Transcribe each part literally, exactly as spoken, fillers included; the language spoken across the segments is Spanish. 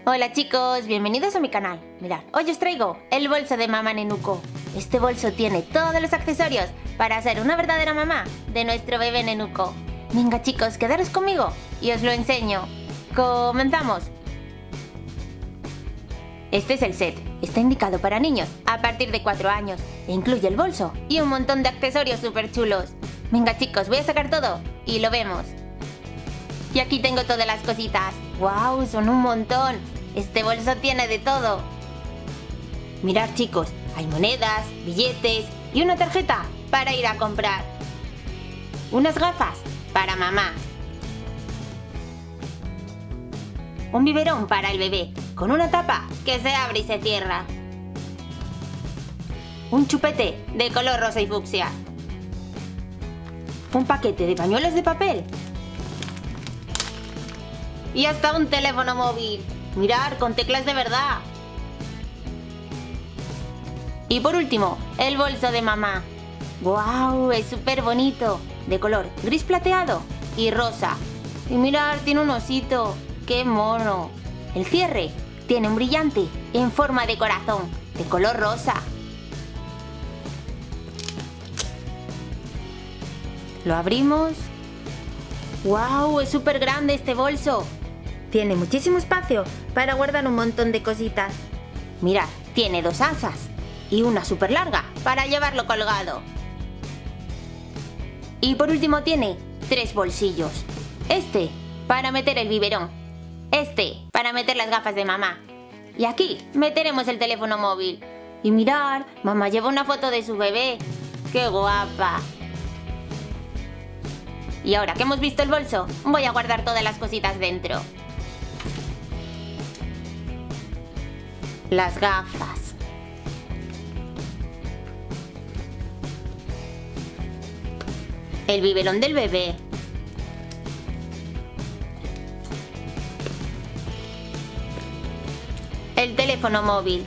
Hola chicos, bienvenidos a mi canal. Mirad, hoy os traigo el bolso de mamá Nenuco. Este bolso tiene todos los accesorios para ser una verdadera mamá de nuestro bebé Nenuco. Venga chicos, quedaros conmigo y os lo enseño. ¡Comenzamos! Este es el set. Está indicado para niños a partir de cuatro años e incluye el bolso y un montón de accesorios súper chulos. Venga chicos, voy a sacar todo y lo vemos. Y aquí tengo todas las cositas. ¡Wow! Son un montón. Este bolso tiene de todo. Mirad chicos, hay monedas, billetes y una tarjeta para ir a comprar. Unas gafas para mamá. Un biberón para el bebé, con una tapa que se abre y se cierra. Un chupete de color rosa y fucsia. Un paquete de pañuelos de papel. Y hasta un teléfono móvil. Mirad, con teclas de verdad. Y por último, el bolso de mamá. ¡Guau! Es súper bonito. De color gris plateado y rosa. Y mirad, tiene un osito. ¡Qué mono! El cierre tiene un brillante en forma de corazón, de color rosa. Lo abrimos. ¡Guau! Es súper grande este bolso. Tiene muchísimo espacio para guardar un montón de cositas. Mirad, tiene dos asas y una súper larga para llevarlo colgado. Y por último tiene tres bolsillos. Este para meter el biberón. Este para meter las gafas de mamá. Y aquí meteremos el teléfono móvil. Y mirad, mamá lleva una foto de su bebé. ¡Qué guapa! Y ahora que hemos visto el bolso, voy a guardar todas las cositas dentro. Las gafas. El biberón del bebé. El teléfono móvil.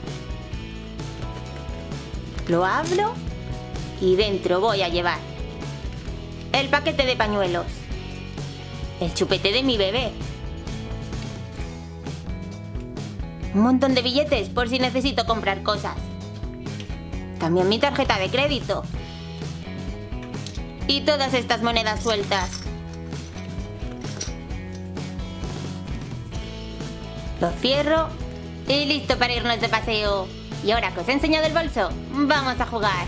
Lo abro y dentro voy a llevar el paquete de pañuelos, el chupete de mi bebé, un montón de billetes por si necesito comprar cosas, también mi tarjeta de crédito y todas estas monedas sueltas. Lo cierro y listo para irnos de paseo. Y ahora que os he enseñado el bolso, vamos a jugar.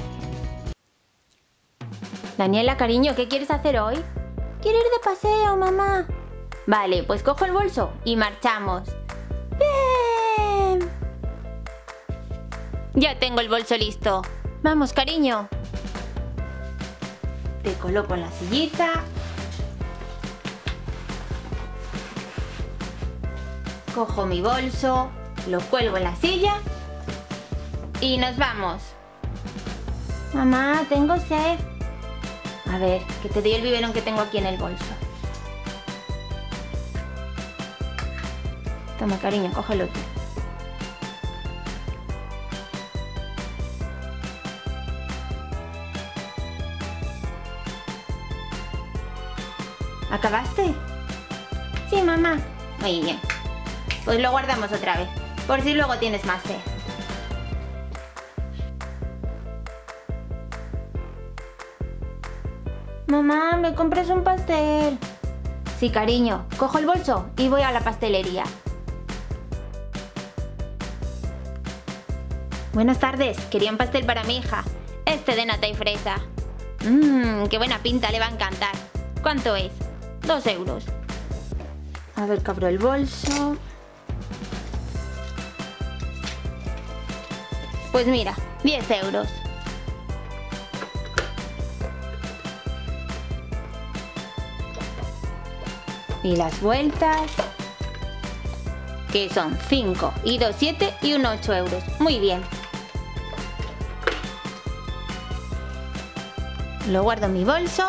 Daniela, cariño, ¿qué quieres hacer hoy? Quiero ir de paseo, mamá. Vale, pues cojo el bolso y marchamos. ¡Bien! Ya tengo el bolso listo. Vamos, cariño. Te coloco en la sillita. Cojo mi bolso, lo cuelgo en la silla y nos vamos. Mamá, tengo sed. A ver, que te doy el biberón que tengo aquí en el bolso. Toma, cariño, cógelo tú. ¿Acabaste? Sí, mamá. Muy bien. Pues lo guardamos otra vez, por si luego tienes más sed. Mamá, ¿me compras un pastel? Sí, cariño. Cojo el bolso y voy a la pastelería. Buenas tardes. Quería un pastel para mi hija. Este de nata y fresa. Mmm, qué buena pinta, le va a encantar. ¿Cuánto es? Dos euros. A ver, que abro el bolso. Pues mira, diez euros. Y las vueltas, que son cinco y dos, siete y un, ocho euros. Muy bien. Lo guardo en mi bolso.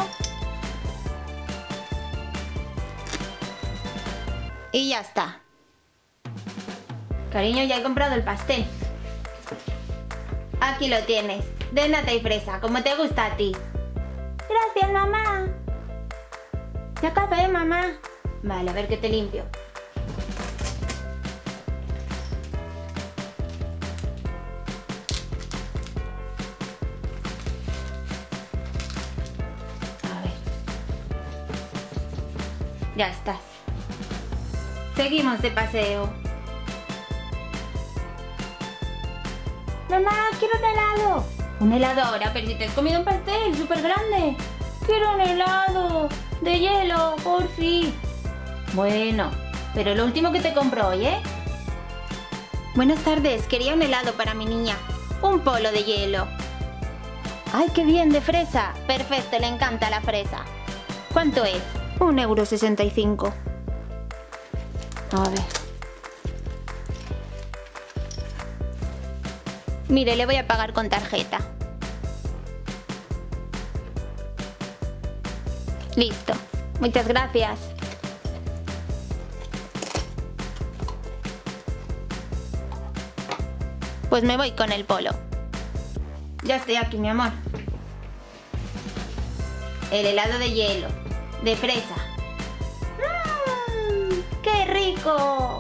Y ya está. Cariño, ya he comprado el pastel. Aquí lo tienes, de nata y fresa, como te gusta a ti. Gracias, mamá. Ya acabé, mamá. Vale, a ver que te limpio. Ya estás. Seguimos de paseo. Mamá, quiero un helado. Un helado ahora, pero si te has comido un pastel súper grande. Quiero un helado de hielo, por fin. Bueno, pero lo último que te compro hoy, ¿eh? Buenas tardes, quería un helado para mi niña. Un polo de hielo. ¡Ay, qué bien, de fresa! Perfecto, le encanta la fresa. ¿Cuánto es? Un euro sesenta y cinco. A ver. Mire, le voy a pagar con tarjeta. Listo. Muchas gracias. Pues me voy con el polo. Ya estoy aquí, mi amor. El helado de hielo, de fresa. ¡Mmm! ¡Qué rico!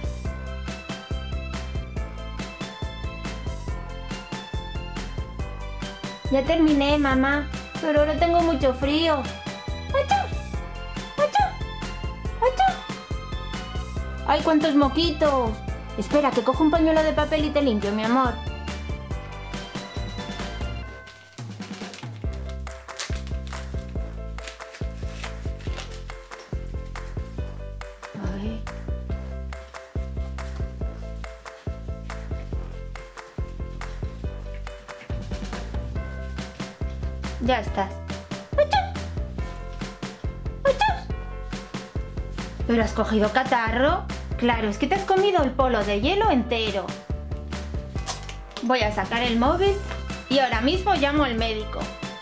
Ya terminé, mamá, pero ahora tengo mucho frío. ¡Achú! ¡Achú! ¡Achú! ¡Ay, cuántos moquitos! Espera, que cojo un pañuelo de papel y te limpio, mi amor. Ay. Ya estás. ¿Pero has cogido catarro? Claro, es que te has comido el polo de hielo entero. Voy a sacar el móvil y ahora mismo llamo al médico.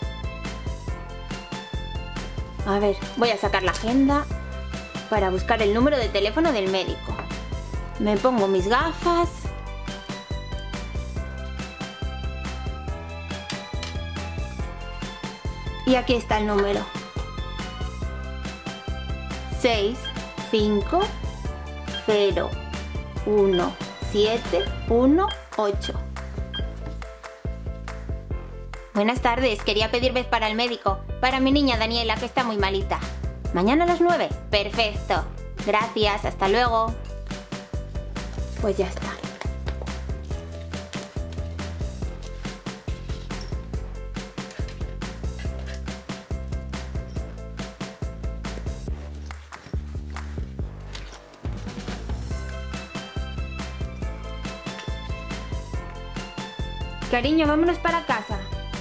A ver, voy a sacar la agenda para buscar el número de teléfono del médico. Me pongo mis gafas. Y aquí está el número. seis cinco cero uno siete uno ocho. Buenas tardes, quería pedir vez para el médico, para mi niña Daniela, que está muy malita. ¿Mañana a las nueve? Perfecto. Gracias, hasta luego. Pues ya está. Cariño, vámonos para casa.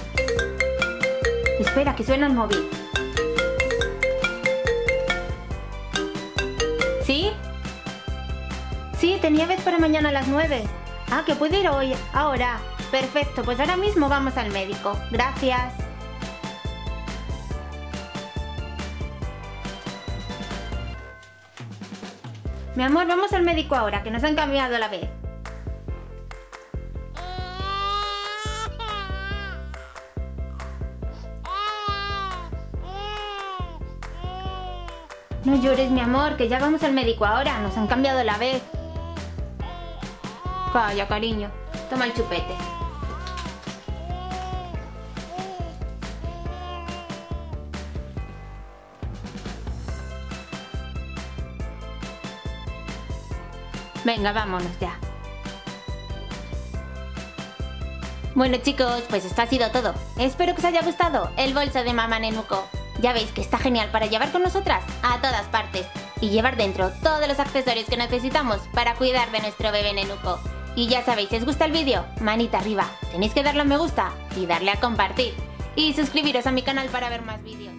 Espera, que suena el móvil. ¿Sí? Sí, tenía vez para mañana a las nueve. Ah, que puedo ir hoy, ahora. Perfecto, pues ahora mismo vamos al médico. Gracias. Mi amor, vamos al médico ahora, que nos han cambiado la vez. No llores, mi amor, que ya vamos al médico ahora. Nos han cambiado la vez. Calla, cariño. Toma el chupete. Venga, vámonos ya. Bueno, chicos, pues esto ha sido todo. Espero que os haya gustado el bolso de Mamá Nenuco. Ya veis que está genial para llevar con nosotras a todas partes y llevar dentro todos los accesorios que necesitamos para cuidar de nuestro bebé Nenuco. Y ya sabéis, si os gusta el vídeo, manita arriba, tenéis que darle a me gusta y darle a compartir. Y suscribiros a mi canal para ver más vídeos.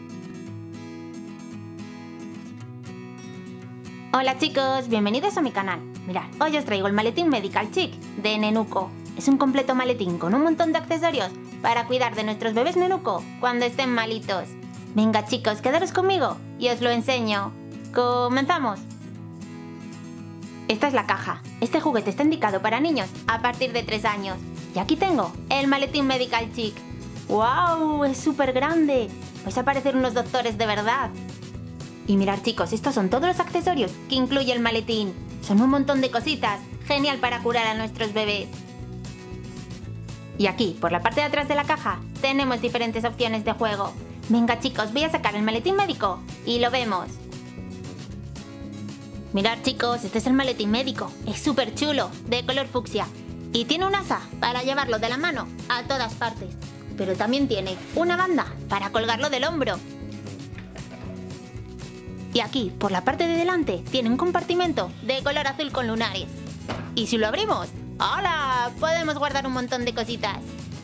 Hola chicos, bienvenidos a mi canal. Mirad, hoy os traigo el maletín Medical Chic de Nenuco. Es un completo maletín con un montón de accesorios para cuidar de nuestros bebés Nenuco cuando estén malitos. Venga chicos, quedaros conmigo y os lo enseño. ¡Comenzamos! Esta es la caja. Este juguete está indicado para niños a partir de tres años. Y aquí tengo el maletín Medical Chic. ¡Wow! Es súper grande. Vais a parecer unos doctores de verdad. Y mirad chicos, estos son todos los accesorios que incluye el maletín. Son un montón de cositas. Genial para curar a nuestros bebés. Y aquí, por la parte de atrás de la caja, tenemos diferentes opciones de juego. Venga chicos, voy a sacar el maletín médico y lo vemos. Mirad chicos, este es el maletín médico. Es súper chulo, de color fucsia. Y tiene un asa para llevarlo de la mano a todas partes. Pero también tiene una banda para colgarlo del hombro. Y aquí, por la parte de delante, tiene un compartimento de color azul con lunares. Y si lo abrimos, ¡hola! Podemos guardar un montón de cositas.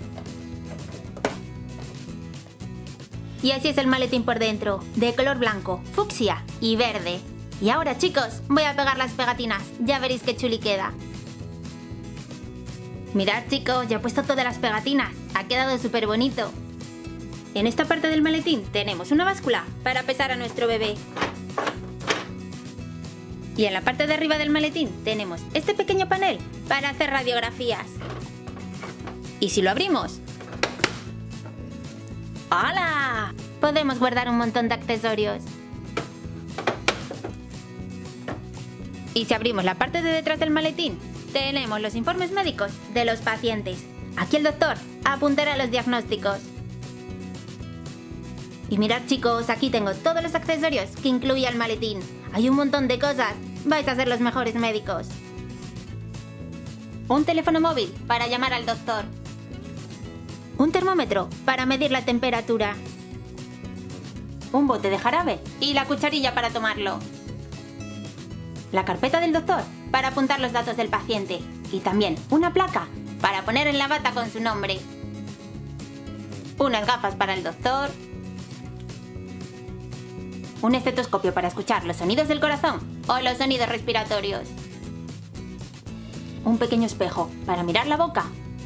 Y así es el maletín por dentro, de color blanco, fucsia y verde. Y ahora chicos, voy a pegar las pegatinas, ya veréis qué chuli queda. Mirad chicos, ya he puesto todas las pegatinas, ha quedado súper bonito. En esta parte del maletín tenemos una báscula para pesar a nuestro bebé. Y en la parte de arriba del maletín tenemos este pequeño panel para hacer radiografías. Y si lo abrimos, ¡hola! Podemos guardar un montón de accesorios. Y si abrimos la parte de detrás del maletín, tenemos los informes médicos de los pacientes. Aquí el doctor apuntará los diagnósticos. Y mirad chicos, aquí tengo todos los accesorios que incluye el maletín. Hay un montón de cosas, vais a ser los mejores médicos. Un teléfono móvil para llamar al doctor. Un termómetro para medir la temperatura. Un bote de jarabe y la cucharilla para tomarlo. La carpeta del doctor para apuntar los datos del paciente. Y también una placa para poner en la bata con su nombre. Unas gafas para el doctor. Un estetoscopio para escuchar los sonidos del corazón o los sonidos respiratorios. Un pequeño espejo para mirar la boca.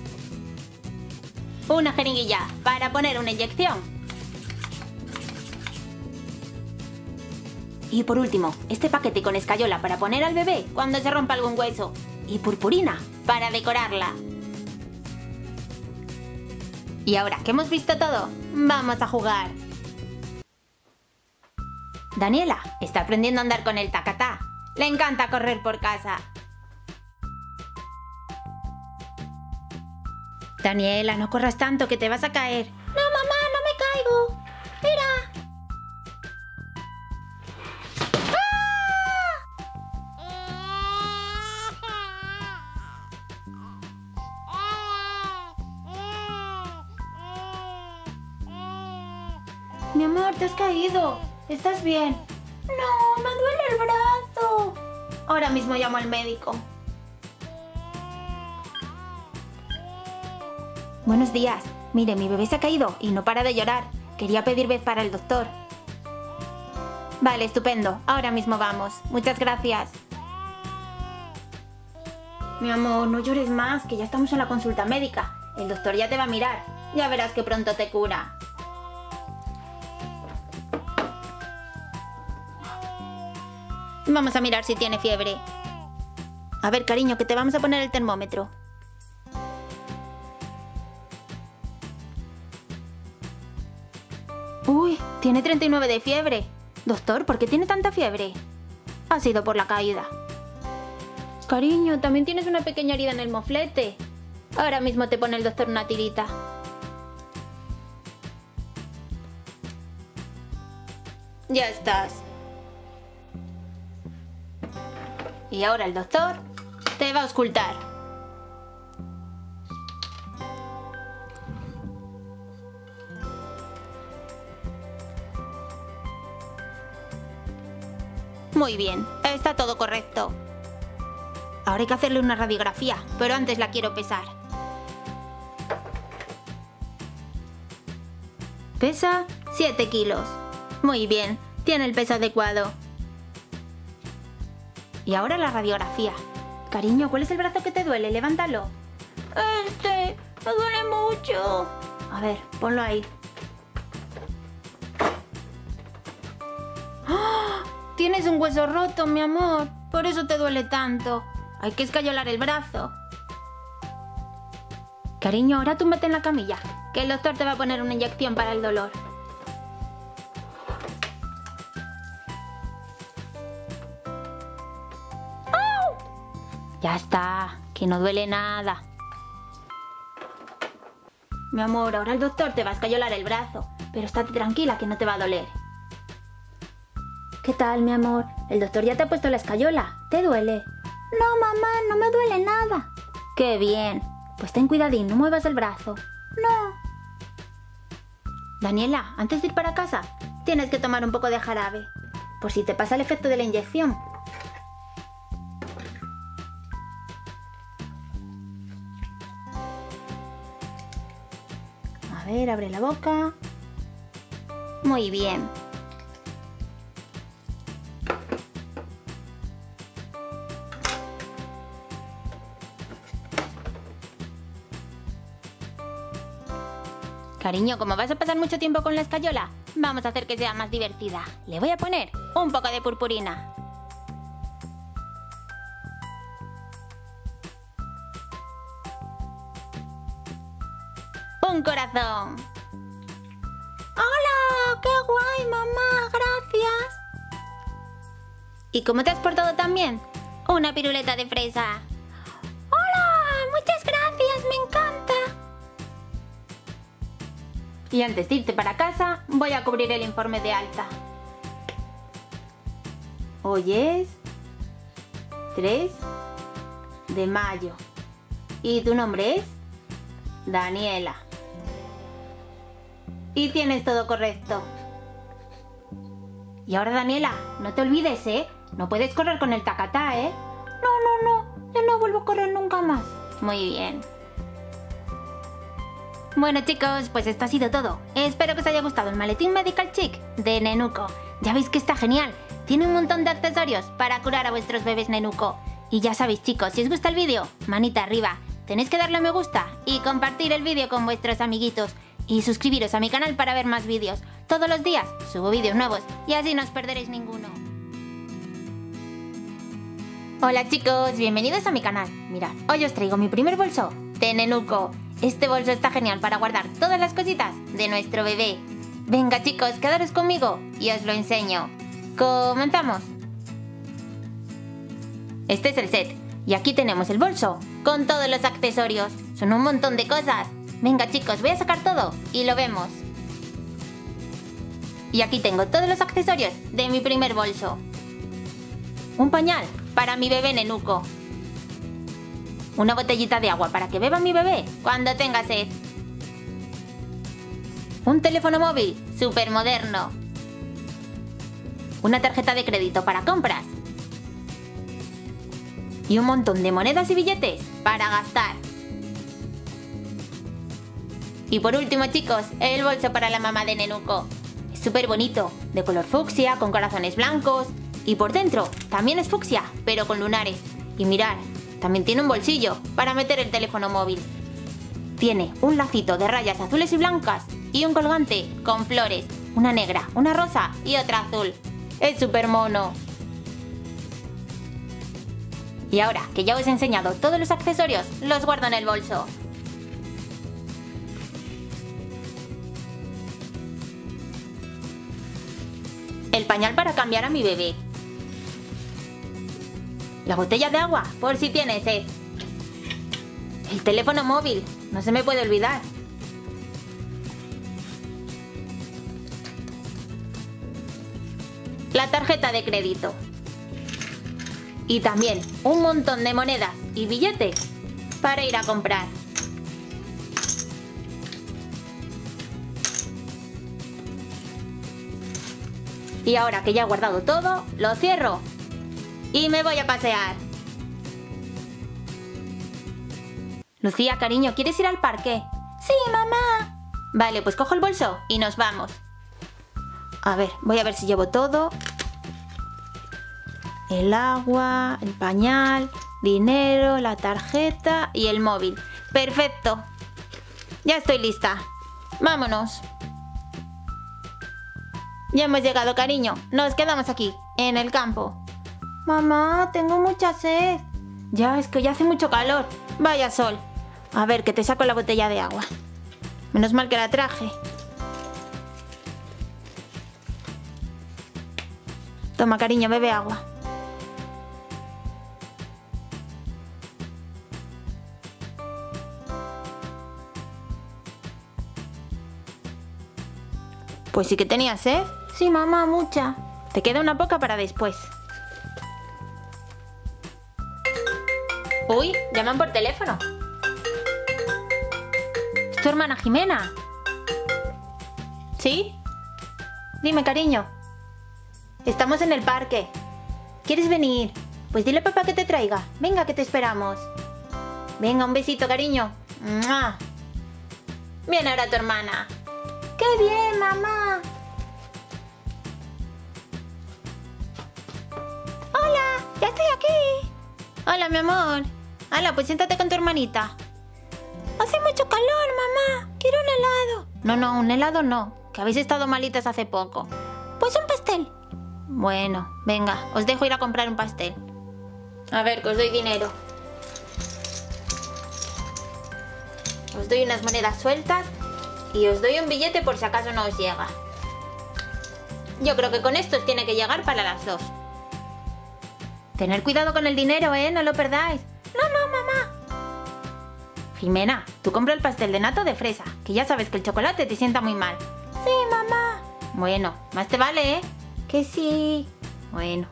Una jeringuilla para poner una inyección. Y por último, este paquete con escayola para poner al bebé cuando se rompa algún hueso. Y purpurina para decorarla. Y ahora que hemos visto todo, vamos a jugar. Daniela está aprendiendo a andar con el tacatá. Le encanta correr por casa. Daniela, no corras tanto que te vas a caer. No, mamá, no me caigo. Mira. ¡Ah! Mi amor, te has caído. ¿Estás bien? No, me duele el brazo. Ahora mismo llamo al médico. Buenos días. Mire, mi bebé se ha caído y no para de llorar. Quería pedir vez para el doctor. Vale, estupendo. Ahora mismo vamos. Muchas gracias. Mi amor, no llores más, que ya estamos en la consulta médica. El doctor ya te va a mirar. Ya verás que pronto te cura. Vamos a mirar si tiene fiebre. A ver, cariño, que te vamos a poner el termómetro. Uy, tiene treinta y nueve de fiebre. Doctor, ¿por qué tiene tanta fiebre? Ha sido por la caída. Cariño, también tienes una pequeña herida en el moflete. Ahora mismo te pone el doctor una tirita. Ya estás. Y ahora el doctor te va a auscultar. Muy bien, está todo correcto. Ahora hay que hacerle una radiografía, pero antes la quiero pesar. Pesa siete kilos. Muy bien, tiene el peso adecuado. Y ahora la radiografía. Cariño, ¿cuál es el brazo que te duele? Levántalo. Este, me duele mucho. A ver, ponlo ahí. ¡Oh! Tienes un hueso roto, mi amor. Por eso te duele tanto. Hay que escayolar el brazo. Cariño, ahora túmbate en la camilla, que el doctor te va a poner una inyección para el dolor. Ya está, que no duele nada. Mi amor, ahora el doctor te va a escayolar el brazo, pero estate tranquila que no te va a doler. ¿Qué tal, mi amor? El doctor ya te ha puesto la escayola. ¿Te duele? No, mamá, no me duele nada. ¡Qué bien! Pues ten cuidadín, no muevas el brazo. No. Daniela, antes de ir para casa, tienes que tomar un poco de jarabe, por si te pasa el efecto de la inyección. A ver, abre la boca. Muy bien. Cariño, como vas a pasar mucho tiempo con la escayola, vamos a hacer que sea más divertida. Le voy a poner un poco de purpurina. ¡Un corazón! ¡Hola! ¡Qué guay, mamá! ¡Gracias! ¿Y cómo te has portado también? Una piruleta de fresa. ¡Hola! ¡Muchas gracias! ¡Me encanta! Y antes de irte para casa, voy a cubrir el informe de alta. Hoy es tres de mayo. ¿Y tu nombre es? Daniela. Y tienes todo correcto. Y ahora, Daniela, no te olvides, ¿eh? No puedes correr con el tacatá, ¿eh? No, no, no. Yo no vuelvo a correr nunca más. Muy bien. Bueno, chicos, pues esto ha sido todo. Espero que os haya gustado el maletín Medical Chic de Nenuco. Ya veis que está genial. Tiene un montón de accesorios para curar a vuestros bebés Nenuco. Y ya sabéis, chicos, si os gusta el vídeo, manita arriba. Tenéis que darle a me gusta y compartir el vídeo con vuestros amiguitos. Y suscribiros a mi canal para ver más vídeos. Todos los días subo vídeos nuevos y así no os perderéis ninguno. Hola chicos, bienvenidos a mi canal. Mirad, hoy os traigo mi primer bolso de Nenuco. Este bolso está genial para guardar todas las cositas de nuestro bebé. Venga chicos, quedaros conmigo y os lo enseño. ¡Comenzamos! Este es el set y aquí tenemos el bolso con todos los accesorios. Son un montón de cosas. Venga chicos, voy a sacar todo y lo vemos. Y aquí tengo todos los accesorios de mi primer bolso. Un pañal para mi bebé Nenuco. Una botellita de agua para que beba mi bebé cuando tenga sed. Un teléfono móvil súper moderno. Una tarjeta de crédito para compras. Y un montón de monedas y billetes para gastar. Y por último, chicos, el bolso para la mamá de Nenuco. Es súper bonito, de color fucsia, con corazones blancos. Y por dentro también es fucsia, pero con lunares. Y mirad, también tiene un bolsillo para meter el teléfono móvil. Tiene un lacito de rayas azules y blancas y un colgante con flores. Una negra, una rosa y otra azul. Es súper mono. Y ahora que ya os he enseñado todos los accesorios, los guardo en el bolso. El pañal para cambiar a mi bebé. La botella de agua, por si tiene sed. El teléfono móvil, no se me puede olvidar. La tarjeta de crédito. Y también un montón de monedas y billetes para ir a comprar. Y ahora que ya he guardado todo, lo cierro y me voy a pasear. Lucía, cariño, ¿quieres ir al parque? Sí, mamá. Vale, pues cojo el bolso y nos vamos. A ver, voy a ver si llevo todo. El agua, el pañal, dinero, la tarjeta y el móvil. Perfecto. Ya estoy lista. Vámonos. Ya hemos llegado, cariño. Nos quedamos aquí, en el campo. Mamá, tengo mucha sed. Ya, es que ya hace mucho calor. Vaya sol. A ver, que te saco la botella de agua. Menos mal que la traje. Toma, cariño, bebe agua. Pues sí que tenía sed. Sí, mamá, mucha. Te queda una poca para después. Uy, llaman por teléfono. ¿Es tu hermana Jimena? ¿Sí? Dime, cariño. Estamos en el parque. ¿Quieres venir? Pues dile a papá que te traiga. Venga, que te esperamos. Venga, un besito, cariño. ¡Mua! Viene ahora tu hermana. ¡Qué bien, mamá! ¡Hola! ¡Ya estoy aquí! Hola, mi amor. Hala, pues siéntate con tu hermanita. Hace mucho calor, mamá. Quiero un helado. No, no, un helado no. Que habéis estado malitas hace poco. Pues un pastel. Bueno, venga, os dejo ir a comprar un pastel. A ver, que os doy dinero. Os doy unas monedas sueltas y os doy un billete por si acaso no os llega. Yo creo que con esto os tiene que llegar para las dos. Tener cuidado con el dinero, ¿eh? No lo perdáis. No, no, mamá. Jimena, tú compra el pastel de nata o de fresa, que ya sabes que el chocolate te sienta muy mal. Sí, mamá. Bueno, más te vale, ¿eh? Que sí. Bueno.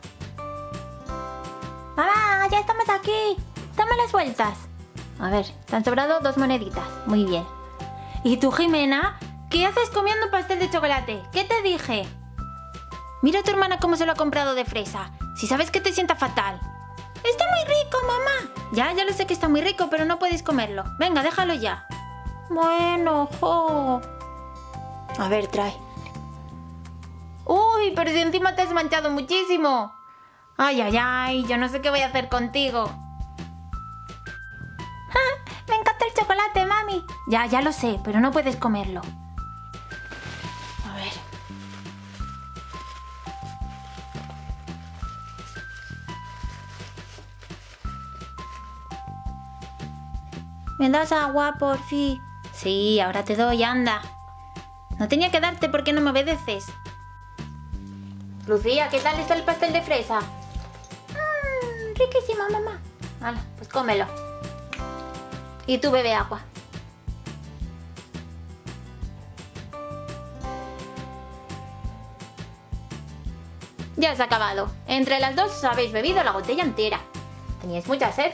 Mamá, ya estamos aquí. Dame las vueltas. A ver, te han sobrado dos moneditas. Muy bien. ¿Y tú, Jimena? ¿Qué haces comiendo un pastel de chocolate? ¿Qué te dije? Mira a tu hermana cómo se lo ha comprado de fresa. Si sabes que te sienta fatal. Está muy rico, mamá. Ya, ya lo sé que está muy rico, pero no puedes comerlo. Venga, déjalo ya. Bueno, jo. A ver, trae. Uy, pero si encima te has manchado muchísimo. Ay, ay, ay, yo no sé qué voy a hacer contigo. ¡Ja! Me encanta el chocolate, mami. Ya, ya lo sé, pero no puedes comerlo. A ver. ¿Me das agua, por fin? Sí, ahora te doy, anda. No tenía que darte porque no me obedeces. Lucía, ¿qué tal está el pastel de fresa? Mmm, riquísimo, mamá. Hala, pues cómelo. Y tú bebe agua. Ya se ha acabado. Entre las dos os habéis bebido la botella entera. Teníais mucha sed.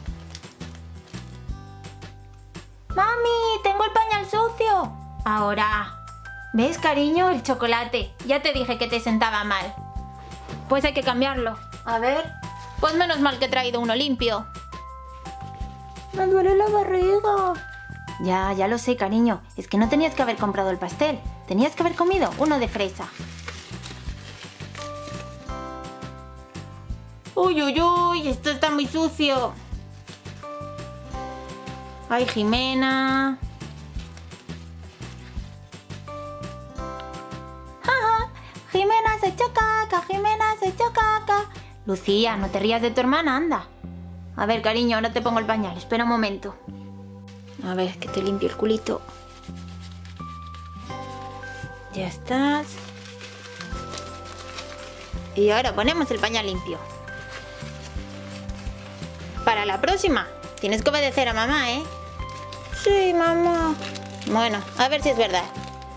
¡Mami! ¡Tengo el pañal sucio! Ahora... ¿Ves, cariño? El chocolate. Ya te dije que te sentaba mal. Pues hay que cambiarlo. A ver... Pues menos mal que he traído uno limpio. Me duele la barriga. Ya, ya lo sé, cariño. Es que no tenías que haber comprado el pastel. Tenías que haber comido uno de fresa. Uy, uy, uy, esto está muy sucio. Ay, Jimena. ¡Ja! Jimena se echó caca, Jimena se echó caca. Lucía, no te rías de tu hermana, anda. A ver, cariño, ahora te pongo el pañal. Espera un momento. A ver, que te limpio el culito. Ya estás. Y ahora ponemos el pañal limpio. Para la próxima, tienes que obedecer a mamá, ¿eh? Sí, mamá. Bueno, a ver si es verdad.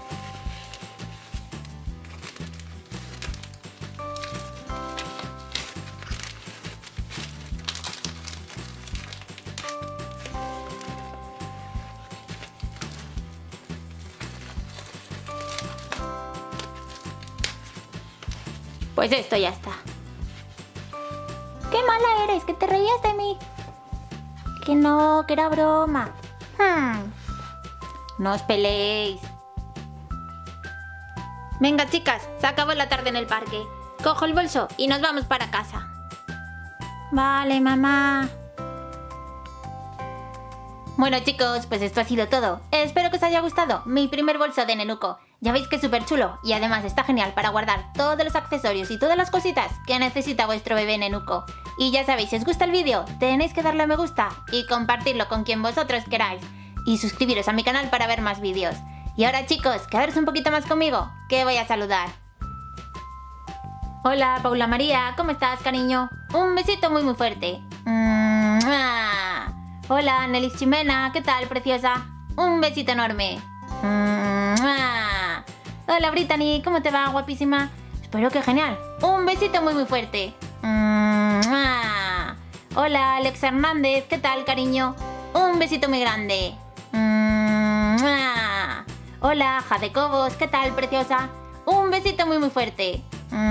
Pues esto ya está. ¡Qué mala eres! ¡Que te reías de mí! Que no, que era broma. Hmm. No os peleéis. Venga, chicas, se acabó la tarde en el parque. Cojo el bolso y nos vamos para casa. Vale, mamá. Bueno, chicos, pues esto ha sido todo. Espero que os haya gustado mi primer bolso de Nenuco. Ya veis que es súper chulo y además está genial para guardar todos los accesorios y todas las cositas que necesita vuestro bebé Nenuco. Y ya sabéis, si os gusta el vídeo, tenéis que darle a me gusta y compartirlo con quien vosotros queráis. Y suscribiros a mi canal para ver más vídeos. Y ahora, chicos, quedaros un poquito más conmigo, que voy a saludar. Hola, Paula María, ¿cómo estás, cariño? Un besito muy muy fuerte. ¡Mua! Hola, Nelis Jimena, ¿qué tal, preciosa? Un besito enorme. ¡Mua! Hola, Brittany, ¿cómo te va, guapísima? Espero que genial. Un besito muy muy fuerte. ¡Mua! Hola, Alex Hernández. ¿Qué tal, cariño? Un besito muy grande. ¡Mua! Hola, Jade Cobos. ¿Qué tal, preciosa? Un besito muy muy fuerte.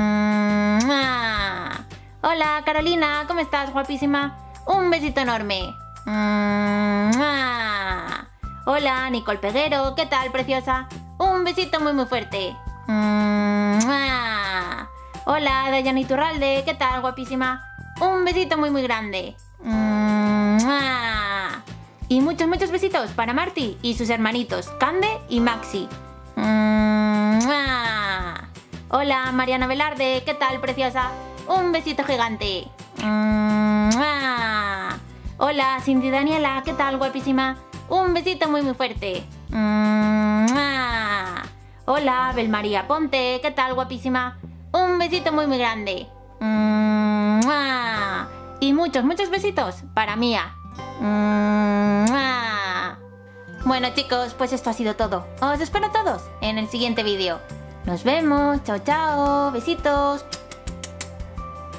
¡Mua! Hola, Carolina. ¿Cómo estás, guapísima? Un besito enorme. ¡Mua! Hola, Nicole Peguero. ¿Qué tal, preciosa? Un besito muy muy fuerte. ¡Mua! Hola, Dayana Iturralde. ¿Qué tal, guapísima? Un besito muy muy grande. ¡Mua! Y muchos muchos besitos para Marty y sus hermanitos, Cande y Maxi. ¡Mua! Hola, Mariana Velarde. ¿Qué tal, preciosa? Un besito gigante. ¡Mua! Hola, Cindy Daniela. ¿Qué tal, guapísima? Un besito muy muy fuerte. ¡Mua! Hola, Belmaría Ponte. ¿Qué tal, guapísima? Un besito muy muy grande. ¡Mua! Y muchos muchos besitos para Mía. ¡Mua! Bueno, chicos, pues esto ha sido todo. Os espero a todos en el siguiente vídeo. Nos vemos. Chao, chao. Besitos.